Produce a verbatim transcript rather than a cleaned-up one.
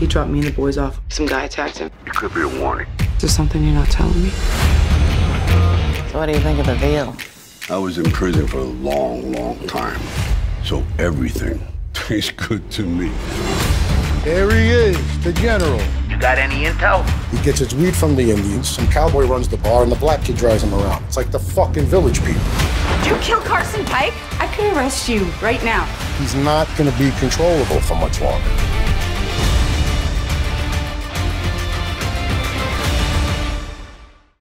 He dropped me and the boys off. Some guy attacked him. It could be a warning. Is there something you're not telling me? So what do you think of the veal? I was in prison for a long, long time. So everything tastes good to me. There he is, the general. You got any intel? He gets his weed from the Indians, some cowboy runs the bar, and the black kid drives him around. It's like the fucking Village People. Did you kill Carson Pike? I could arrest you right now. He's not gonna be controllable for much longer.